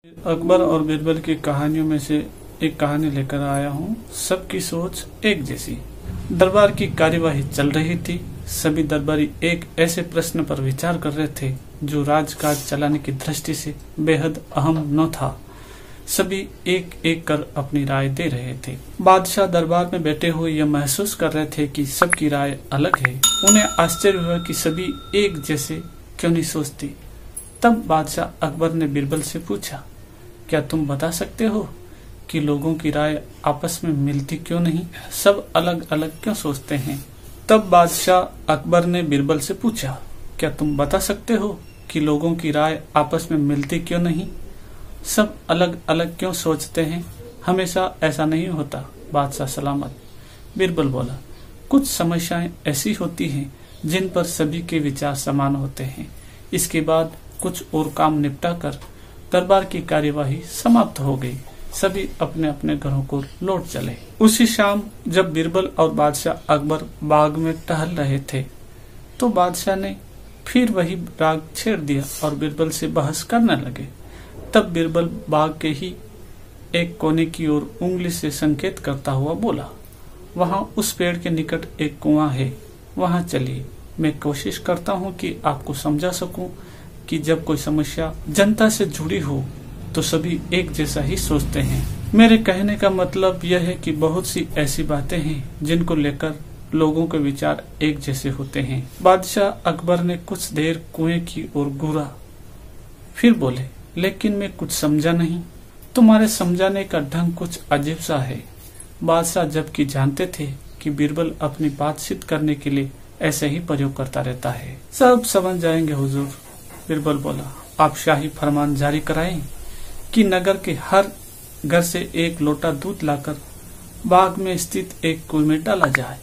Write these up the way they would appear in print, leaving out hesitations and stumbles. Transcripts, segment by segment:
अकबर और बीरबल की कहानियों में से एक कहानी लेकर आया हूँ। सबकी सोच एक जैसी। दरबार की कार्यवाही चल रही थी। सभी दरबारी एक ऐसे प्रश्न पर विचार कर रहे थे जो राजकाज चलाने की दृष्टि से बेहद अहम न था। सभी एक एक कर अपनी राय दे रहे थे। बादशाह दरबार में बैठे हुए यह महसूस कर रहे थे कि सबकी राय अलग है। उन्हें आश्चर्य हुआ कि सभी एक जैसे क्यों नहीं सोचती। तब बादशाह अकबर ने बीरबल से पूछा, क्या तुम बता सकते हो कि लोगों की राय आपस में मिलती क्यों नहीं? सब अलग अलग क्यों सोचते हैं? तब बादशाह अकबर ने बीरबल से पूछा, क्या तुम बता सकते हो कि लोगों की राय आपस में मिलती क्यों नहीं? सब अलग अलग क्यों सोचते हैं? हमेशा ऐसा नहीं होता बादशाह सलामत। बीरबल बोला, कुछ समस्याएं ऐसी होती हैं जिन पर सभी के विचार समान होते हैं। इसके बाद कुछ और काम निपटा कर दरबार की कार्यवाही समाप्त हो गई। सभी अपने अपने घरों को लौट चले। उसी शाम जब बीरबल और बादशाह अकबर बाग में टहल रहे थे तो बादशाह ने फिर वही राग छेड़ दिया और बीरबल से बहस करने लगे। तब बीरबल बाग के ही एक कोने की ओर उंगली से संकेत करता हुआ बोला, वहाँ उस पेड़ के निकट एक कुआं है, वहाँ चलिए। मैं कोशिश करता हूँ कि आपको समझा सकूं कि जब कोई समस्या जनता से जुड़ी हो तो सभी एक जैसा ही सोचते हैं। मेरे कहने का मतलब यह है कि बहुत सी ऐसी बातें हैं जिनको लेकर लोगों के विचार एक जैसे होते हैं। बादशाह अकबर ने कुछ देर कुएं की ओर घूरा, फिर बोले, लेकिन मैं कुछ समझा नहीं। तुम्हारे समझाने का ढंग कुछ अजीब सा है। बादशाह जबकि जानते थे कि बीरबल अपनी बात सिद्ध करने के लिए ऐसे ही प्रयोग करता रहता है। सब समझ जाएंगे हुजूर। बीरबल बोला, आप शाही फरमान जारी कराएं कि नगर के हर घर से एक लोटा दूध लाकर बाग में स्थित एक कुएं में डाला जाए।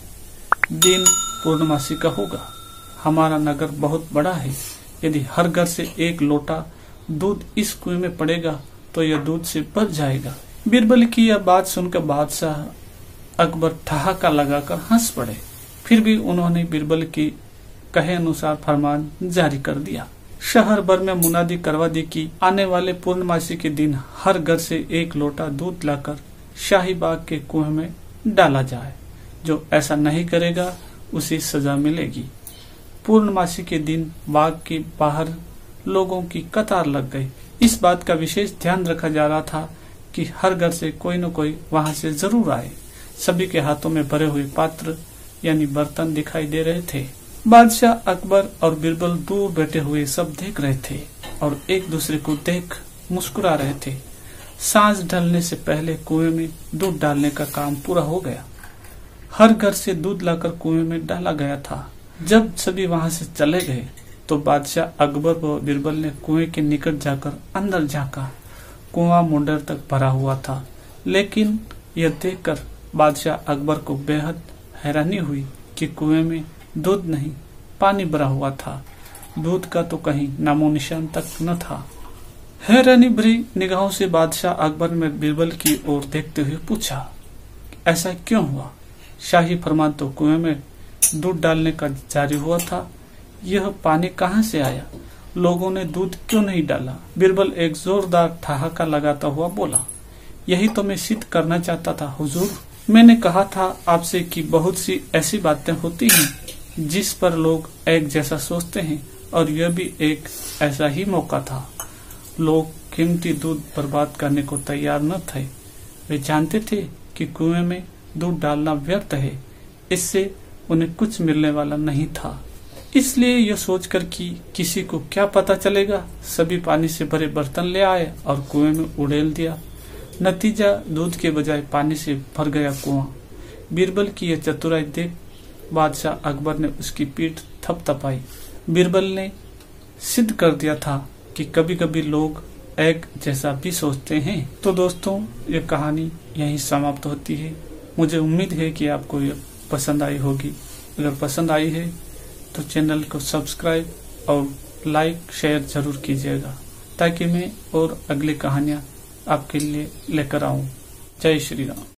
दिन पूर्णमासी का होगा। हमारा नगर बहुत बड़ा है। यदि हर घर से एक लोटा दूध इस कुएं में पड़ेगा तो यह दूध से भर जाएगा। बीरबल की यह बात सुनकर बादशाह अकबर ठहाका लगाकर हंस पड़े। फिर भी उन्होंने बीरबल की कहे अनुसार फरमान जारी कर दिया। शहर भर में मुनादी करवा दी कि आने वाले पूर्णमासी के दिन हर घर से एक लोटा दूध लाकर शाही बाग के कुएं में डाला जाए। जो ऐसा नहीं करेगा उसे सजा मिलेगी। पूर्णमासी के दिन बाग के बाहर लोगों की कतार लग गई। इस बात का विशेष ध्यान रखा जा रहा था कि हर घर से कोई न कोई वहां से जरूर आए। सभी के हाथों में भरे हुए पात्र यानी बर्तन दिखाई दे रहे थे। बादशाह अकबर और बीरबल दूर बैठे हुए सब देख रहे थे और एक दूसरे को देख मुस्कुरा रहे थे। सांझ ढलने से पहले कुएं में दूध डालने का काम पूरा हो गया। हर घर से दूध लाकर कुएं में डाला गया था। जब सभी वहां से चले गए तो बादशाह अकबर व बीरबल ने कुएं के निकट जाकर अंदर झांका। कुआं मुंडर तक भरा हुआ था, लेकिन यह देखकर बादशाह अकबर को बेहद हैरानी हुई कि कुएं में दूध नहीं, पानी भरा हुआ था। दूध का तो कहीं नामो निशान तक न था। हैरानी भरी निगाहों से बादशाह अकबर ने बीरबल की ओर देखते हुए पूछा, ऐसा क्यों हुआ? शाही फरमान तो कुएं में दूध डालने का जारी हुआ था। यह पानी कहाँ से आया? लोगों ने दूध क्यों नहीं डाला? बीरबल एक जोरदार ठहाका लगाता हुआ बोला, यही तो मैं सिद्ध करना चाहता था हुजूर। मैंने कहा था आपसे कि बहुत सी ऐसी बातें होती हैं जिस पर लोग एक जैसा सोचते हैं और यह भी एक ऐसा ही मौका था। लोग कीमती दूध बर्बाद करने को तैयार न थे। वे जानते थे कि कुएं में दूध डालना व्यर्थ है, इससे उन्हें कुछ मिलने वाला नहीं था। इसलिए यह सोचकर कि किसी को क्या पता चलेगा, सभी पानी से भरे बर्तन ले आए और कुएं में उड़ेल दिया। नतीजा दूध के बजाय पानी से भर गया कुआं। बीरबल की यह चतुराई देख बादशाह अकबर ने उसकी पीठ थपथपाई। बीरबल ने सिद्ध कर दिया था कि कभी कभी लोग एक जैसा भी सोचते हैं। तो दोस्तों, ये कहानी यहीं समाप्त होती है। मुझे उम्मीद है कि आपको ये पसंद आई होगी। अगर पसंद आई है तो चैनल को सब्सक्राइब और लाइक शेयर जरूर कीजिएगा ताकि मैं और अगली कहानियाँ आपके लिए लेकर आऊं। जय श्री राम।